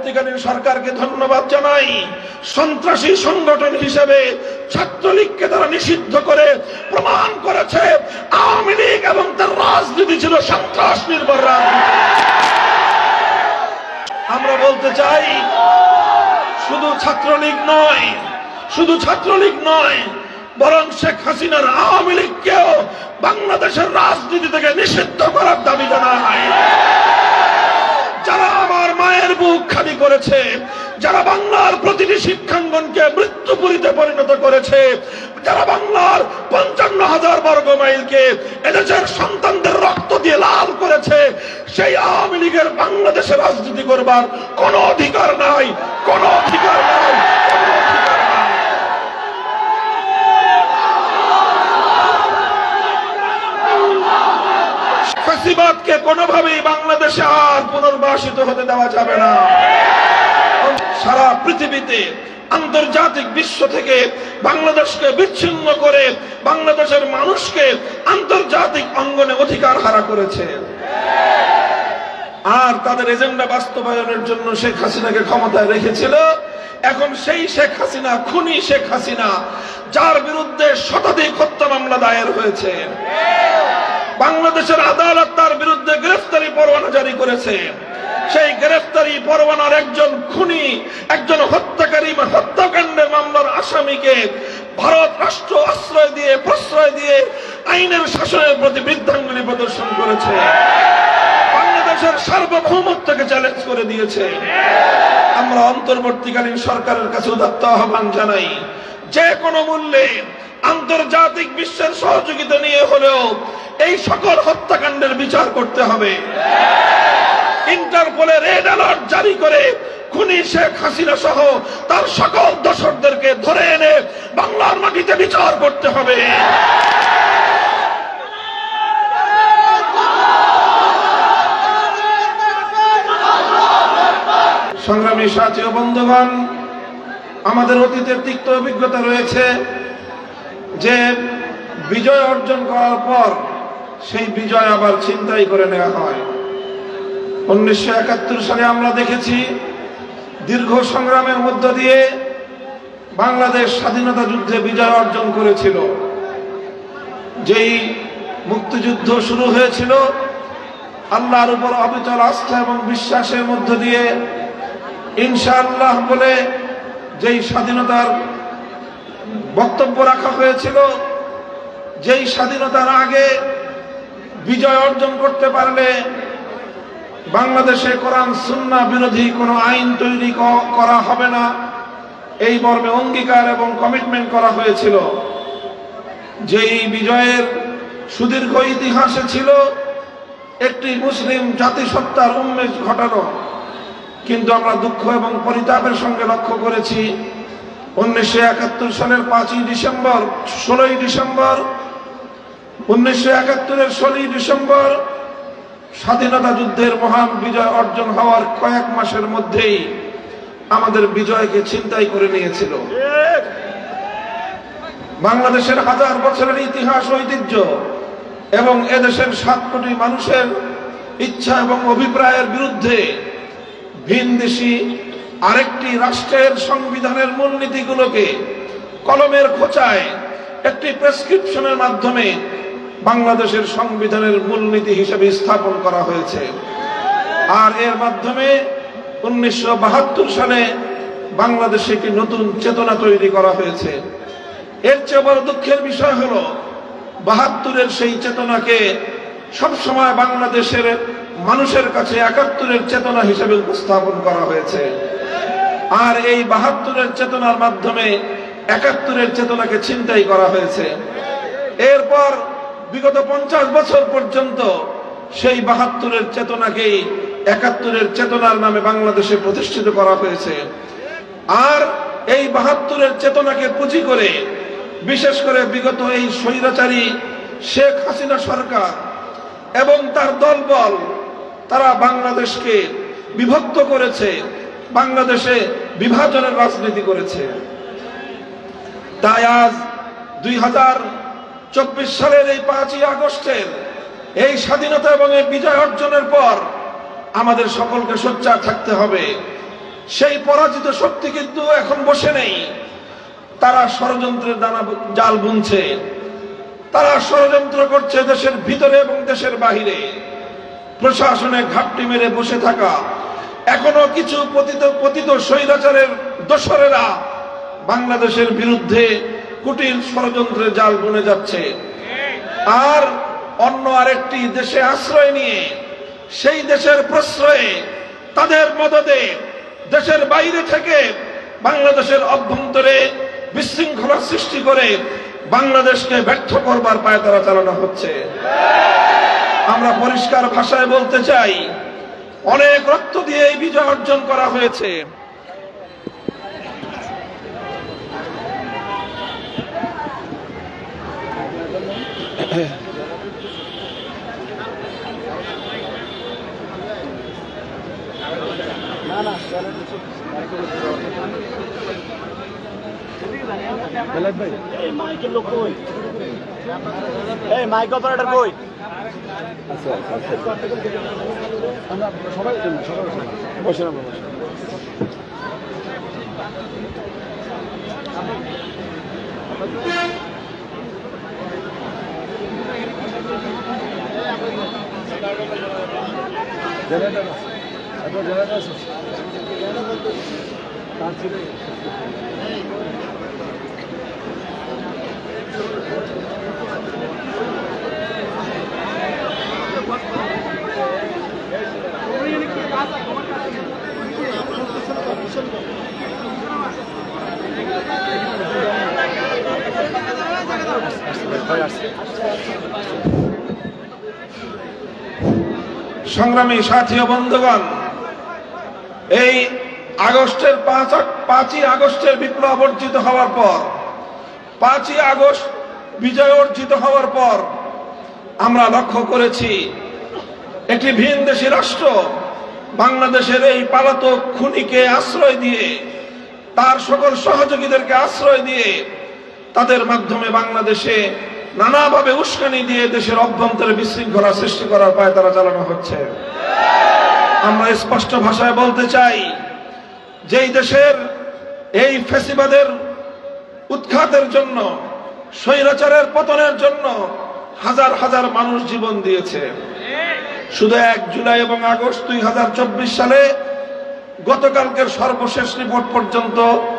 অন্তর্বর্তীকালীন সরকারকে ধন্যবাদ জানাই। সন্ত্রাসী সংগঠন হিসেবে ছাত্রলীগকে তারা নিষিদ্ধ করে প্রমাণ করেছে আওয়ামী লীগ এবং তার রাজনীতি ছিল সন্ত্রাস নির্ভর রাজনীতি। আমরা বলতে চাই, শুধু ছাত্রলীগ নয়, বরং শেখ হাসিনার আওয়ামী লীগকেও বাংলাদেশের রাজনীতি থেকে নিষিদ্ধ করার দাবি জানাই। যারা আমার মায়ের বুক খালি করেছে, যারা বাংলার প্রতিটি শিক্ষাঙ্গনকে মৃত্যুপুরীতে পরিণত করেছে, যারা বাংলার 55,000 বর্গ মাইলকে এদেশের সন্তানদের রক্ত দিয়ে লাল করেছে, সেই আওয়ামী লীগের বাংলাদেশে রাজনীতি করবার কোনো অধিকার নাই। ফ্যাসিবাদকে কোনোভাবেই বাংলাদেশে আর পুনর্বাসিত হতে দেওয়া যাবে না। সারা পৃথিবীতে আন্তর্জাতিক বিশ্ব থেকে বাংলাদেশকে বিচ্ছিন্ন করে বাংলাদেশের মানুষকে আন্তর্জাতিক অঙ্গনে অধিকার হারা করেছে। আর তাদের এজেন্ডা বাস্তবায়নের জন্য শেখ হাসিনাকে ক্ষমতায় রেখেছিল। এখন সেই শেখ হাসিনা, খুনি শেখ হাসিনা, যার বিরুদ্ধে শতাধিক হত্যা মামলা দায়ের হয়েছে, বাংলাদেশের আদালত তার বিরুদ্ধে গ্রেফতারি পরোয়ানা জারি করেছে। সেই গ্রেফতারি পরোয়ানার একজন খুনি, একজন হত্যাকারী, হত্যাকাণ্ডের মামলার আসামিকে ভারত রাষ্ট্র প্রশ্রয় দিয়ে আইনের শাসনের প্রতি বৃদ্ধাঙ্গুলি প্রদর্শন করেছে, বাংলাদেশের সার্বভৌমত্বকে চ্যালেঞ্জ করে দিয়েছে। আমরা অন্তর্বর্তীকালীন সরকারের কাছে উদাত্ত আহ্বান জানাই, যে কোনো মূল্যে আন্তর্জাতিক বিশ্বের সহযোগিতা নিয়ে হলেও এই সকল হত্যাকাণ্ডের বিচার করতে হবে। ইন্টারপোলে রেড অ্যালার্ট জারি করে খুনি শেখ হাসিনা সহ তার সকল দোষরদেরকে ধরে এনে বাংলার মাটিতে বিচার করতে হবে। সংগ্রামী সাথী ও বন্ধুগণ, আমাদের অতীতের তিক্ত অভিজ্ঞতা রয়েছে যে বিজয় অর্জন করার পর সেই বিজয় আবার ছিনতাই করে নেওয়া হয়। 1971 সালে আমরা দেখেছি দীর্ঘ সংগ্রামের মধ্য দিয়ে বাংলাদেশ স্বাধীনতা যুদ্ধে বিজয় অর্জন করেছিল। যেই মুক্তিযুদ্ধ শুরু হয়েছিল আল্লাহর উপর অবিচল আস্থা এবং বিশ্বাসের মধ্য দিয়ে, ইনশাআল্লাহ বলে যেই স্বাধীনতার বক্তব্য রাখা হয়েছিল, যেই স্বাধীনতার আগে বিজয় অর্জন করতে পারলে বাংলাদেশে কোরআন সুন্নাহ বিরোধী কোনো আইন তৈরি করা হবে না, এই মর্মে অঙ্গীকার এবং কমিটমেন্ট করা হয়েছিল। যেই বিজয়ের সুদীর্ঘ ইতিহাসে ছিল একটি মুসলিম জাতিসত্তার উন্মেষ ঘটানো, কিন্তু আমরা দুঃখ এবং পরিতাপের সঙ্গে লক্ষ্য করেছি 1971 সালের 5ই ডিসেম্বর 16ই ডিসেম্বর 1971-এর 16ই ডিসেম্বর স্বাধীনতা যুদ্ধের মহান বিজয় অর্জন হওয়ার কয়েক মাসের মধ্যেই আমাদের বিজয়কে ছিনতাই করে নিয়েছিল। বাংলাদেশের হাজার বছরের ইতিহাস, ঐতিহ্য এবং এদেশের 7 কোটি মানুষের ইচ্ছা এবং অভিপ্রায়ের বিরুদ্ধে ভিনদেশী আরেকটি রাষ্ট্রের সংবিধানের মূলনীতিগুলোকে কলমের খোঁচায় একটি প্রেসক্রিপশনের মাধ্যমে বাংলাদেশের সংবিধানের মূলনীতি হিসেবে স্থাপন করা হয়েছে। আর এর মাধ্যমে 1972 সালে বাংলাদেশে একটি নতুন চেতনা তৈরি করা হয়েছে। এর চেয়ে বড় দুঃখের বিষয় হলো 72-এর সেই চেতনাকে সবসময় বাংলাদেশের মানুষের কাছে 71-এর চেতনা হিসেবে উপস্থাপন করা হয়েছে। আর এই 72-এর চেতনার মাধ্যমে 71-এর চেতনাকে ছিনতাই করা হয়েছে। এরপর বিগত 50 বছর পর্যন্ত সেই 72-এর চেতনাকেই 71-এর চেতনার নামে বাংলাদেশে প্রতিষ্ঠিত করা হয়েছে। আর এই 72-এর চেতনাকে পুঁজি করে বিশেষ করে বিগত এই স্বৈরাচারী শেখ হাসিনা সরকার এবং তার দলবল তারা বাংলাদেশকে বিভক্ত করেছে, বাংলাদেশে বিভাজনের রাজনীতি করেছে। তাই আজ 2024 সালের এই 5ই আগস্টের এই স্বাধীনতা এবং এই বিজয় অর্জনের পর আমাদের সকলকে সোচ্চার থাকতে হবে। সেই পরাজিত শক্তি কিন্তু এখন বসে নেই, তারা ষড়যন্ত্রের দানা জাল বুনছে, তারা ষড়যন্ত্র করছে দেশের ভিতরে এবং দেশের বাহিরে। প্রশাসনে ঘাপটি মেরে বসে থাকা এখনো কিছু পতিত স্বৈরাচারের দোসরেরা বাংলাদেশের বিরুদ্ধে কুটিল ষড়যন্ত্রের জাল বুনে যাচ্ছে। আর অন্য আরেকটি দেশে আশ্রয় নিয়ে সেই দেশের প্রশ্রয়ে তাদের মদদে দেশের বাইরে থেকে বাংলাদেশের অভ্যন্তরে বিশৃঙ্খলা সৃষ্টি করে বাংলাদেশকে ব্যর্থ করবার পায়তারা চালানো হচ্ছে। আমরা পরিষ্কার ভাষায় বলতে চাই, অনেক রক্ত দিয়ে এই বিজয় অর্জন করা হয়েছে। মাইক অপারেটর কই? সবাই বসে না সংগ্রামী সাথী ও বন্ধুগণ, এই আগস্টের 5ই আগস্টের বিপ্লব অর্জিত হওয়ার পর, 5ই আগস্ট বিজয় অর্জিত হওয়ার পর আমরা লক্ষ্য করেছি একটি ভিনদেশী রাষ্ট্র বাংলাদেশের এই পলাতক খুনিকে আশ্রয় দিয়ে, তার সকল সহযোগীদেরকে আশ্রয় দিয়ে, তাদের মাধ্যমে বাংলাদেশে নানাভাবে উস্কানি দিয়ে দেশের অভ্যন্তরে বিশৃঙ্খলা সৃষ্টি করার পায়তারা চালানো হচ্ছে। আমরা স্পষ্ট ভাষায় বলতে চাই, যেই দেশের এই ফ্যাসিবাদের উৎখাতের জন্য, স্বৈরাচারের পতনের জন্য হাজার হাজার মানুষ জীবন দিয়েছে। শুধু 1 জুলাই এবং আগস্ট 2024 সালে গতকালকের সর্বশেষ রিপোর্ট পর্যন্ত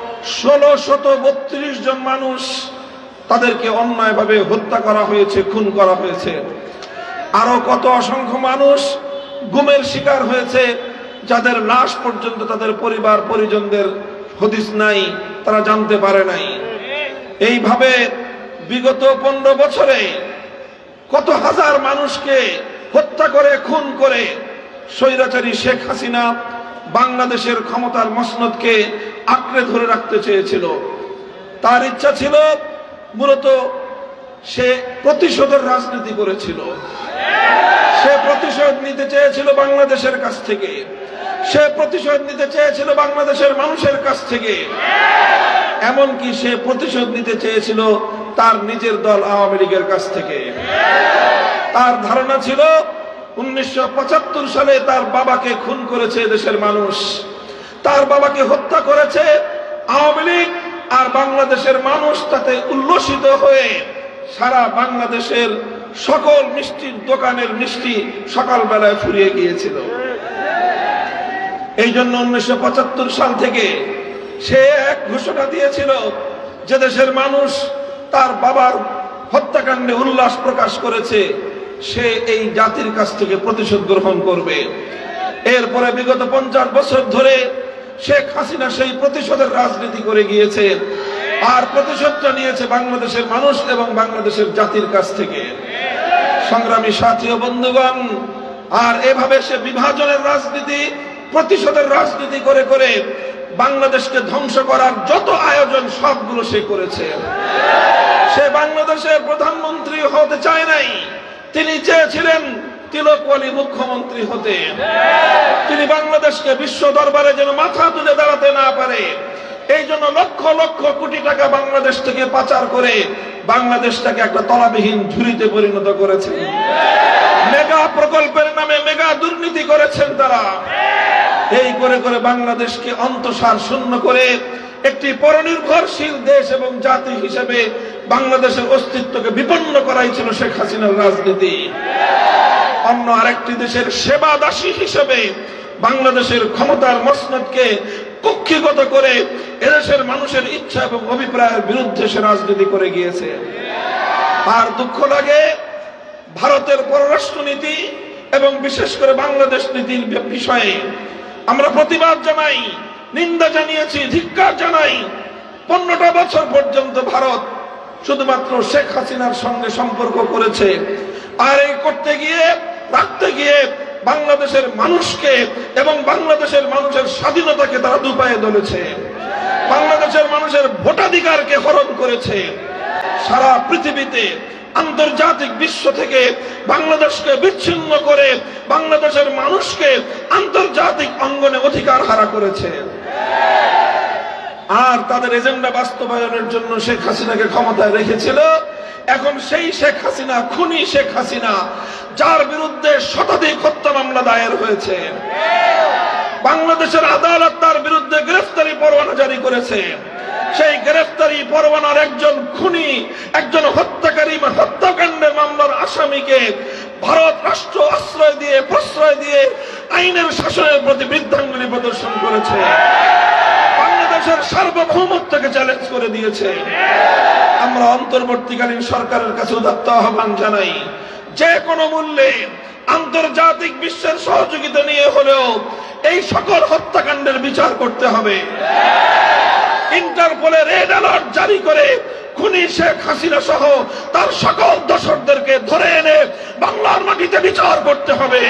1632 জন মানুষ তাদেরকে অন্যায়ভাবে হত্যা করা হয়েছে, খুন করা হয়েছে। আরো কত অসংখ্য মানুষ গুমের শিকার হয়েছে, যাদের লাশ পর্যন্ত তাদের পরিবার পরিজনদের হদিস নাই, তারা জানতে পারে নাই। এইভাবে বিগত 15 বছরে কত হাজার মানুষকে হত্যা করে, খুন করে স্বৈরাচারী শেখ হাসিনা বাংলাদেশের ক্ষমতার মসনদকে আঁকড়ে ধরে রাখতে চেয়েছিল। তার ইচ্ছা ছিল মূলত সে প্রতিশোধের রাজনীতি করেছিল। সে প্রতিশোধ নিতে চেয়েছিল বাংলাদেশের কাছ থেকে, সে প্রতিশোধ নিতে চেয়েছিল বাংলাদেশের মানুষের কাছ থেকে। এমনকি সে প্রতিশোধ নিতে চেয়েছিল তার নিজের দল আওয়ামী লীগের কাছ থেকে। তার ধারণা ছিল 1975 সালে তার বাবাকে খুন করেছে দেশের মানুষ, তার বাবাকে হত্যা করেছে আওয়ামী লীগ, আর বাংলাদেশের মানুষ তাতে উল্লসিত হয়ে সারা বাংলাদেশের সকল মিষ্টির দোকানের মিষ্টি সকালবেলায় ফুরিয়ে গিয়েছিল। এই জন্য 1975 সাল থেকে সে এক ঘোষণা দিয়েছিল যে দেশের মানুষ তার বাবার হত্যাকাণ্ডে উল্লাস প্রকাশ করেছে, সে এই জাতির কাছ থেকে প্রতিশোধ গ্রহণ করবে। এরপরে বিগত 50 বছর ধরে শেখ হাসিনা সেই প্রতিশোধের রাজনীতি করে গিয়েছে, আর প্রতিশোধটা নিয়েছে বাংলাদেশের মানুষ এবং বাংলাদেশের জাতির কাছ থেকে। সংগ্রামী সাথী ও বন্ধুগণ, আর এভাবে সে বিভাজনের রাজনীতি, প্রতিশোধের রাজনীতি করে করে বাংলাদেশকে ধ্বংস করার যত আয়োজন সবগুলো সে করেছে। সে বাংলাদেশের প্রধানমন্ত্রী হতে চায় নাই, তিনি চেয়েছিলেন তিলকওয়ালী মুখ্যমন্ত্রী হতে। তিনি বাংলাদেশকে বিশ্ব দরবারে যেন মাথা তুলে দাঁড়াতে না পারে, এই জন্য লক্ষ লক্ষ কোটি টাকা বাংলাদেশ থেকে পাচার করে বাংলাদেশটাকে একটা তলাবিহীন ঝুড়িতে পরিণত করেছেন। মেগা প্রকল্পের নামে মেগা দুর্নীতি করেছেন তারা। এই করে করে বাংলাদেশকে অন্তঃসার শূন্য করে একটি পরনির্ভরশীল দেশ এবং জাতি হিসেবে বাংলাদেশের অস্তিত্বকে বিপন্ন করাই ছিল শেখ হাসিনার রাজনীতি। অন্য আরেকটি দেশের সেবা দাসী হিসেবে বাংলাদেশের ক্ষমতার মসনদকে কক্ষিগত করে এদেশের মানুষের ইচ্ছা এবং অভিপ্রায়ের বিরুদ্ধে সে রাজনীতি করে গিয়েছে। আর দুঃখ লাগে ভারতের পররাষ্ট্রনীতি এবং বিশেষ করে বাংলাদেশ নীতির বিষয়ে আমরা প্রতিবাদ জানাই, নিন্দা জানিয়েছি, ধিক্কার জানাই। 15টা বছর পর্যন্ত ভারত শুধুমাত্র শেখ হাসিনার সঙ্গে সম্পর্ক করেছে, আর এই করতে গিয়ে রাখতে গিয়ে বাংলাদেশের মানুষকে এবং বাংলাদেশের মানুষের স্বাধীনতাকে তারা দুপায়ে দলেছে, বাংলাদেশের মানুষের ভোটাধিকারকে হরণ করেছে। সারা পৃথিবীতে আন্তর্জাতিক বিশ্ব থেকে বাংলাদেশকে বিচ্ছিন্ন করে বাংলাদেশের মানুষকে আন্তর্জাতিক অঙ্গনে অধিকার হারা করেছে। আর তাদের এজেন্ডা বাস্তবায়নের জন্য শেখ হাসিনাকে ক্ষমতায় রেখেছিল। এখন সেই শেখ হাসিনা, খুনি শেখ হাসিনা, যার বিরুদ্ধে শতাধিক হত্যা মামলা দায়ের হয়েছে, বাংলাদেশের আদালত তার বিরুদ্ধে গ্রেফতারি পরোয়ানা জারি করেছে। সেই গ্রেফতারি পরোয়ানার একজন খুনি, একজন হত্যাকারী, হত্যাকাণ্ডের মামলার আসামিকে ভারত রাষ্ট্র আশ্রয় দিয়ে, প্রশ্রয় দিয়ে আইনের শাসনের প্রতি বৃদ্ধাঙ্গুলি প্রদর্শন করেছে, বাংলাদেশের সার্বভৌমত্বকে চ্যালেঞ্জ করে দিয়েছে। আমরা অন্তর্বর্তীকালীন সরকারের কাছে উদাত্ত আহ্বান জানাই, যে কোনো মূল্যে আন্তর্জাতিক বিশ্বের সহযোগিতা নিয়ে হলেও এই সকল হত্যাকাণ্ডের বিচার করতে হবে। ইন্টারপোলে রেড অ্যালার্ট জারি করে খুনি শেখ হাসিনা সহ তার সকল দোষরদেরকে ধরে এনে বাংলার মাটিতে বিচার করতে হবে।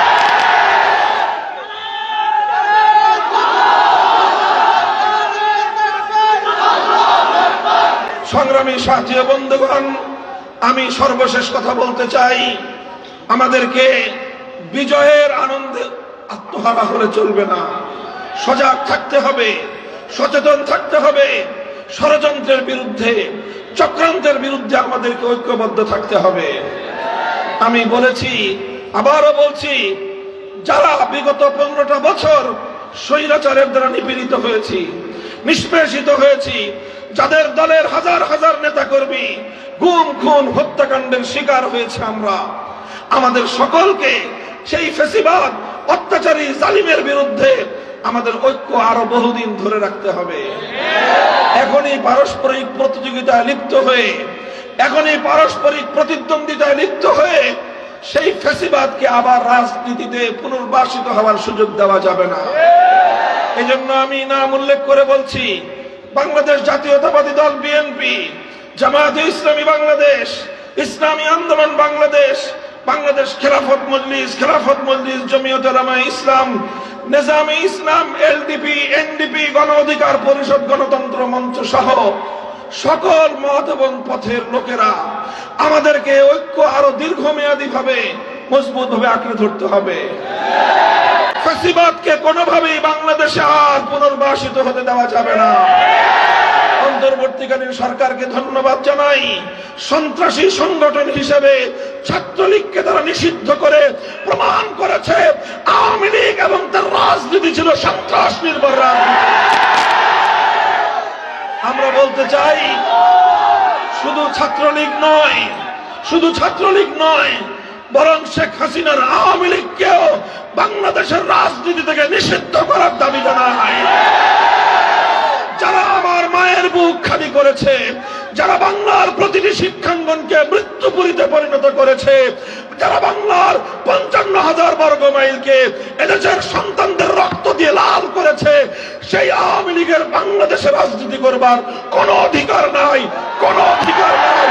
সংগ্রামী সাথী ও বন্ধুগণ, আমি সর্বশেষ কথা বলতে চাই, আমাদেরকে বিজয়ের আনন্দে আত্মহারা হলে চলবে না। সজাগ থাকতে হবে, সচেতন থাকতে হবে। ষড়যন্ত্রের বিরুদ্ধে, চক্রান্তের বিরুদ্ধে আমাদেরকে ঐক্যবদ্ধ থাকতে হবে। আমি বলেছি, আবারও বলছি, যারা বিগত 15টা বছর স্বৈরাচারের দ্বারা নিপীড়িত হয়েছি, নিষ্পেষিত হয়েছি, যাদের দলের হাজার হাজার নেতাকর্মী গুম খুন হত্যাকাণ্ডের শিকার হয়েছে, আমরা আমাদের সকলকে সেই ফ্যাসিবাদ অত্যাচারী জালিমের বিরুদ্ধে আমাদের ঐক্য আরো বহুদিন ধরে রাখতে হবে। এখনই পারস্পরিক প্রতিযোগিতায় লিপ্ত হয়ে, এখনই পারস্পরিক প্রতিদ্বন্দ্বিতায় লিপ্ত হয়ে সেই ফ্যাসিবাদকে আবার রাজনীতিতে পুনর্বাসিত হওয়ার সুযোগ দেওয়া যাবে না। এই জন্য আমি নাম উল্লেখ করে বলছি, বাংলাদেশ জাতীয়তাবাদী দল বিএনপি, জামায়াতে ইসলামী বাংলাদেশ, ইসলামী আন্দোলন বাংলাদেশ, বাংলাদেশ খেলাফত মজলিস, জমিয়ত উলামায়ে ইসলাম, নিজামে ইসলাম, এলডিপি, এনডিপি, গণ অধিকার পরিষদ, গণতন্ত্র মঞ্চ সহ সকল মত এবং পথের লোকেরা আমাদেরকে ঐক্য আরো দীর্ঘমেয়াদী ভাবে মজবুত ভাবে আঁকড়ে ধরতে হবে। ফ্যাসিবাদকে কোনোভাবেই বাংলাদেশে আর পুনর্বাসিত হতে দেওয়া যাবে না। অন্তর্বর্তীকালীন সরকারকে ধন্যবাদ জানাই, সন্ত্রাসী সংগঠন হিসেবে ছাত্রলীগকে তারা নিষিদ্ধ করে প্রমাণ করেছে আওয়ামী লীগ এবং তার রাজনীতি ছিল সন্ত্রাস নির্ভর রাজনীতি। আমরা বলতে চাই, শুধু ছাত্রলীগ নয়, বরং শেখ হাসিনার আওয়ামী লীগকেও বাংলাদেশের রাজনীতি থেকে নিষিদ্ধ করার দাবি জানাই। যারা আমার মায়ের বুক খালি করেছে, যারা বাংলার প্রতিটি শিক্ষাঙ্গনকে মৃত্যুপুরীতে পরিণত করেছে, যারা বাংলার 55,000 বর্গ মাইলকে এদেশের সন্তানদের রক্ত দিয়ে লাল করেছে, সেই আওয়ামী লীগের বাংলাদেশে রাজনীতি করবার কোনো অধিকার নাই, কোনো অধিকার নাই।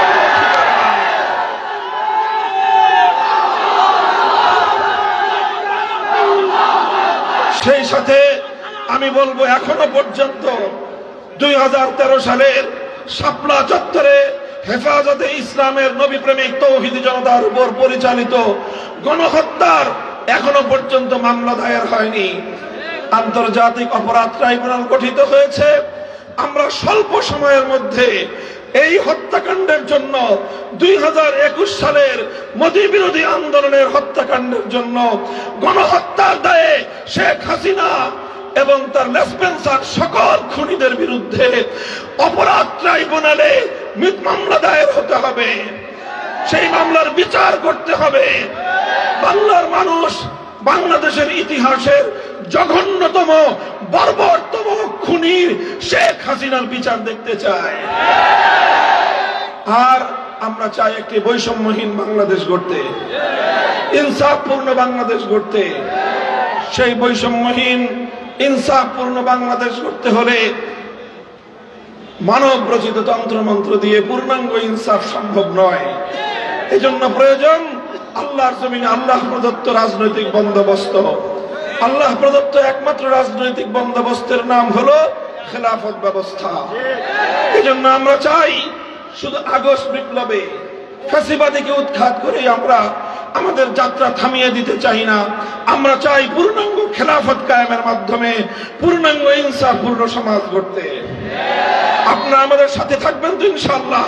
সেই সাথে আমি বলবো, এখনো পর্যন্ত 2013 সালের শাপলা চত্বরে হেফাজতে ইসলামের নবী প্রেমিক তৌহিদি জনতার উপর পরিচালিত গণহত্যার এখনো পর্যন্ত মামলা দায়ের হয়নি। আন্তর্জাতিক অপরাধ ট্রাইব্যুনাল গঠিত হয়েছে। আমরা স্বল্প সময়ের মধ্যে এই হত্যাকাণ্ডের জন্য 2021 সালের মোদী বিরোধী আন্দোলনের হত্যাকাণ্ডের জন্য গণহত্যার দায়ে শেখ হাসিনা এবং তার লেসপেন্সার সকল খুনিদের বিরুদ্ধে অপরাধ ট্রাইব্যুনালে মামলা দায়ের হতে হবে। সেই মামলার বিচার করতে হবে। বাংলার মানুষ বাংলাদেশের ইতিহাসের জঘন্যতম বর্বরতম খুনি শেখ হাসিনার বিচার দেখতে চায়। আর আমরা চাই একটি বৈষম্যহীন বাংলাদেশ গড়তে, ইনসাফপূর্ণ বাংলাদেশ গড়তে। সেই বৈষম্যহীন ইনসাফপূর্ণ বাংলাদেশ গড়তে হলে মানব রচিত তন্ত্রমন্ত্র দিয়ে পূর্ণাঙ্গ ইনসাফ সম্ভব নয়। এজন্য প্রয়োজন আল্লাহর জমিনে আল্লাহ প্রদত্ত রাজনৈতিক বন্দোবস্ত। আল্লাহ প্রদত্ত একমাত্র রাজনৈতিক বন্দোবস্তের নাম হলো খেলাফত ব্যবস্থা। এজন্য আমরা চাই শুধু আগস্ট বিপ্লবে ফ্যাসিবাদীকে উৎখাত করে আমরা আমাদের যাত্রা থামিয়ে দিতে চাই না। আমরা চাই পূর্ণাঙ্গ খেলাফত কায়েমের মাধ্যমে পূর্ণাঙ্গ ইনসাফপূর্ণ সমাজ গড়তে। আপনারা আমাদের সাথে থাকবেন তো ইনশাআল্লাহ?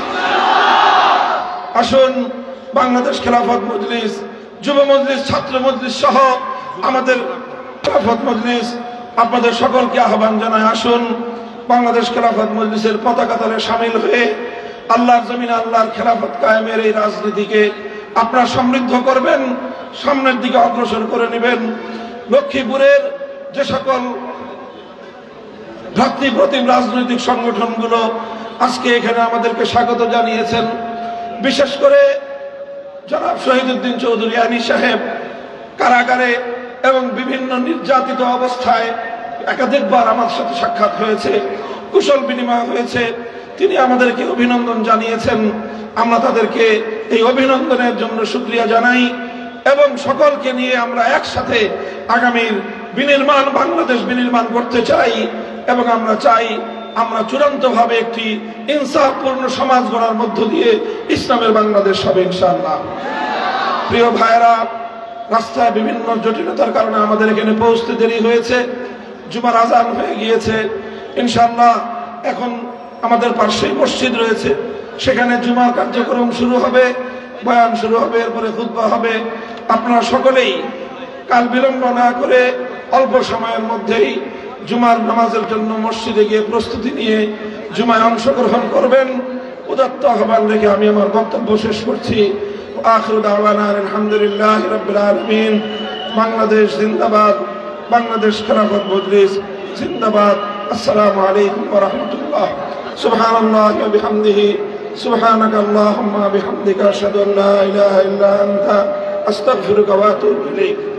আসুন বাংলাদেশ খেলাফত মজলিস, যুব মজলিস, ছাত্র মজলিস সহ আমাদের খেলাফত মজলিস আপনাদের সকলকে আহ্বান জানায়, আসুন বাংলাদেশ খেলাফত মজলিসের পতাকা তলে শামিল হয়ে আল্লাহর জমিনে আল্লাহর খেলাফত কায়েমের এই রাজনীতিকে আপনারা সমৃদ্ধ করবেন, সামনের দিকে অগ্রসর করে নেবেন। লক্ষ্মীপুরের যে সকল ভ্রাতৃপ্রতিম রাজনৈতিক সংগঠনগুলো আজকে এখানে আমাদেরকে স্বাগত জানিয়েছেন, বিশেষ করে জনাব শহীদুদ্দিন চৌধুরী আনি সাহেব কারাগারে এবং বিভিন্ন নির্যাতিত অবস্থায় একাধিকবার আমার সাথে সাক্ষাৎ হয়েছে, কুশল বিনিময় হয়েছে। তিনি আমাদেরকে অভিনন্দন জানিয়েছেন। আমরা তাদেরকে এই অভিনন্দনের জন্য শুকরিয়া জানাই এবং সকলকে নিয়ে আমরা একসাথে আগামীর বিনির্মাণ বাংলাদেশ বিনির্মাণ করতে চাই এবং আমরা চাই আমরা চূড়ান্তভাবে একটি ইনসাফপূর্ণ সমাজ গড়ার মধ্য দিয়ে ইসলামের বাংলাদেশ হবে ইনশাআল্লাহ। প্রিয় ভাইরা, রাস্তায় বিভিন্ন জটিলতার কারণে আমাদের এখানে পৌঁছতে দেরি হয়েছে, জুমার আজান হয়ে গিয়েছে। ইনশাআল্লাহ এখন আমাদের পাশেই মসজিদ রয়েছে, সেখানে জুমার কার্যক্রম শুরু হবে, বয়ান শুরু হবে, এরপরে খুতবা হবে। আপনারা সকলেই কাল বিলম্ব না করে অল্প সময়ের মধ্যেই জুমার নামাজের জন্য মসজিদে গিয়ে প্রস্তুতি নিয়ে জুমায় অংশগ্রহণ করবেন। উদাত্ত আহ্বান রেখে আমি আমার বক্তব্য শেষ করছি। আখিরু দাওয়ানা আলহামদুলিল্লাহি রাব্বিল আলামিন। বাংলাদেশ জিন্দাবাদ, বাংলাদেশ খেলাফত মজলিস জিন্দাবাদ। আসসালামু আলাইকুম ওয়া রাহমাতুল্লাহ। সুবহানাল্লাহি ওয়া বিহামদিহি, সুবহানাকা আল্লাহুম্মা বিহামদিকা আশহাদু আন লা ইলাহা ইল্লা আনতা আস্তাগফিরুকা ওয়া আতুবু ইলাইক।